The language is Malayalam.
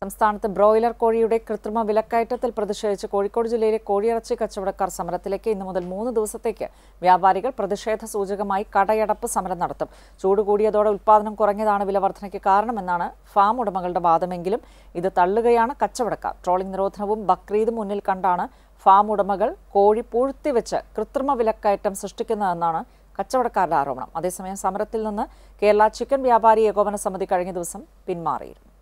സംസ്ഥാനത്ത് ബ്രോയിലർ കോഴിയുടെ കൃത്രിമ വിലക്കയറ്റത്തിൽ പ്രതിഷേധിച്ച് കോഴിക്കോട് ജില്ലയിലെ കോഴിയിറച്ചി കച്ചവടക്കാർ സമരത്തിലേക്ക് ഇന്നു മുതൽ 3 ദിവസത്തേക്ക് വ്യാപാരികൾ പ്രതിഷേധ സൂചകമായി കടയടപ്പ് സമരം നടത്തും. ചൂട് കൂടിയതോടെ ഉൽപ്പാദനം കുറഞ്ഞതാണ് വില വർധനയ്ക്ക് കാരണമെന്നാണ് ഫാം ഉടമകളുടെ വാദമെങ്കിലും ഇത് തള്ളുകയാണ് കച്ചവടക്കാർ. ട്രോളിംഗ് നിരോധനവും ബക്രീദും മുന്നിൽ കണ്ടാണ് ഫാം ഉടമകൾ കോഴി പൂഴ്ത്തിവെച്ച് കൃത്രിമ വിലക്കയറ്റം സൃഷ്ടിക്കുന്നതെന്നാണ് കച്ചവടക്കാരുടെ ആരോപണം. അതേസമയം സമരത്തിൽ നിന്ന് കേരള ചിക്കൻ വ്യാപാരി ഏകോപന സമിതി കഴിഞ്ഞ ദിവസം പിന്മാറിയിരുന്നു.